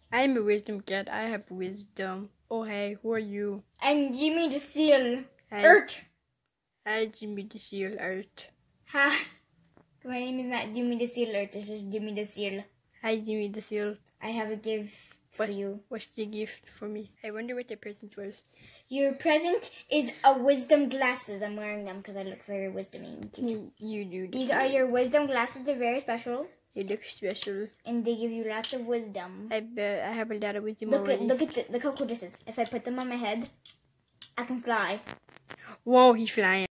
I'm a wisdom cat. I have wisdom. Oh, hey, who are you? I'm Jimmy the Seal. Hi. Earth. Hi, Jimmy the Seal Earth. Hi. My name is not Jimmy the Seal Earth. This is Jimmy the Seal. Hi, Jimmy the Seal. I have a gift for you. What's the gift for me? I wonder what the present was. Your present is a wisdom glasses. I'm wearing them because I look very wisdomy. You do. These are your wisdom glasses. They're very special. They look special. And they give you lots of wisdom. I bet I have a lot of wisdom Look already. at how cool this is. If I put them on my head, I can fly. Whoa, he's flying.